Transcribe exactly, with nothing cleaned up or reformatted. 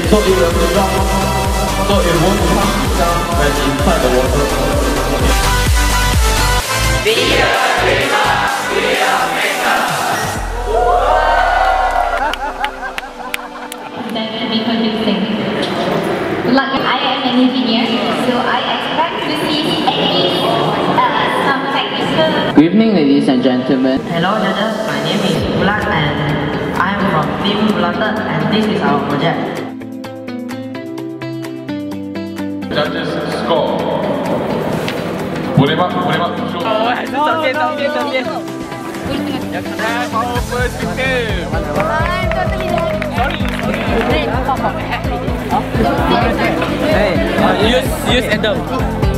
so it will be strong, so it won't come down when inside the water. We are dreamers, we are makers. Then reproducing. Like I am an engineer, so I expect to see at least uh, some technical. Good evening, ladies and gentlemen. Hello judges, my name is Bulat and I am from Team Bulated and this is our project. Judges score. Boleh mak, boleh mak. Oh, 这边这边这边。要看他 power system。Sorry, sorry. Hey, use use Adam.